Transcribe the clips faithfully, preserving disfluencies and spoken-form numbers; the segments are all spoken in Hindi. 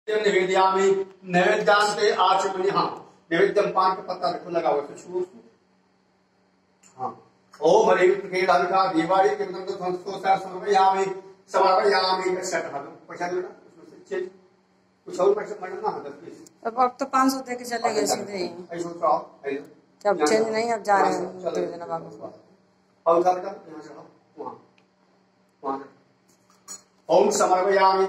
निवेदयामि नैवेद्यांते आचमनी। हाँ नैवेद्यम पान का पत्ता रखो लगा हुआ है छू हाँ ओम हरे केदारिका दिवाली के मतलब संतोषार समर्पयामि समर्पयामि सेट हद पैसा देना उसमें से चेंज कुछ और पैसा मरना है दस बीस। अब अब तो पाँच सौ दे के चले गए सीधे ही। ऐसा तो अब चेंज नहीं अब जा रहे हैं दो दिन बाद और उधर का यहाँ से वहाँ वहाँ ओम समर्पयामि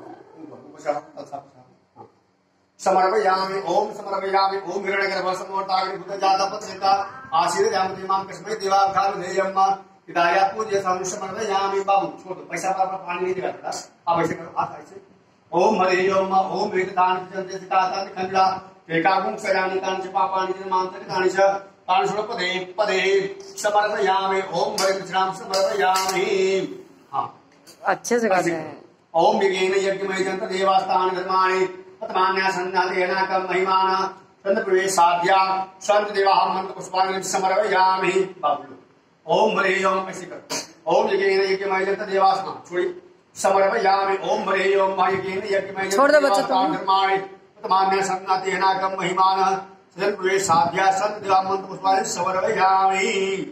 समर्पयामि ओम समर्पयामि ओम हिरण्यगर्भ समोर्ताग्नि भूतजातपत्रिका आशीर्यामि मां कस्मै देवाघारुधेयम् हिदाया पूज्य समर्पयामि। बाबू छोड़ दो पैसा पर पानी नहीं दिया था अब ऐसे करो हाथ ऐसे ओम हरे ओम ओम वेददान चंद्र सिकाता खंडा एकागुं सयानि तानि च पापानि मांतरि तानि च तानि षोडश पदे पदे समर्पयामि ओम हरे कृष्णां समर्पयामि। हां अच्छे से करते हैं। ओम विगेन यज्ञमय जंत देवास्तानि धर्माणि तत्मान्या सन्नादेनाकं महिमान संत प्रवेशाद्या संत देवाः मंत्र पुष्पाणि समर्पयामि। बाबू ओम हरे ओम ऐसे कर ओम विगेन यज्ञमय जंत देवास्तानि छोड़ी समर्पयामि ओम हरे ओम यज्ञेन यज्ञमय जंत देवास्तानि धर्माणि तत्मान्या सन्नादेनाकं महिमान संत प्रवेशाद्या संत देवाः मंत्र पुष्पाणि समर्पयामि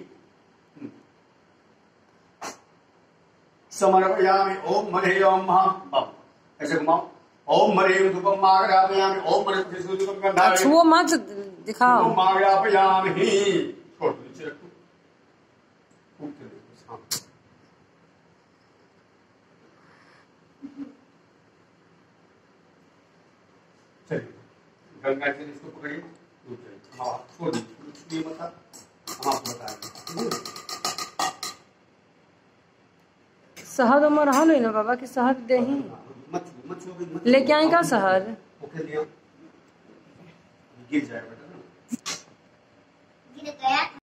समर्पयामि ओम हरे ओम। ऐसे घुमाओ ओम हरे धूपम आग्रापयामि ओम हरे सूर्यम गंधाय छुओ मत दिखाओ ओम आग्रापयामि छोड़ नीचे रखो ऊपर देखो सामने चलिए गंगा जी इसको पकड़िए दूर चलिए हां छोड़ दीजिए मत हम आपको बताएंगे। शहद उमर रहा नहीं ना बाबा कि शहद दे ही लेके आएगा शहद गिर जाएगा बेटा।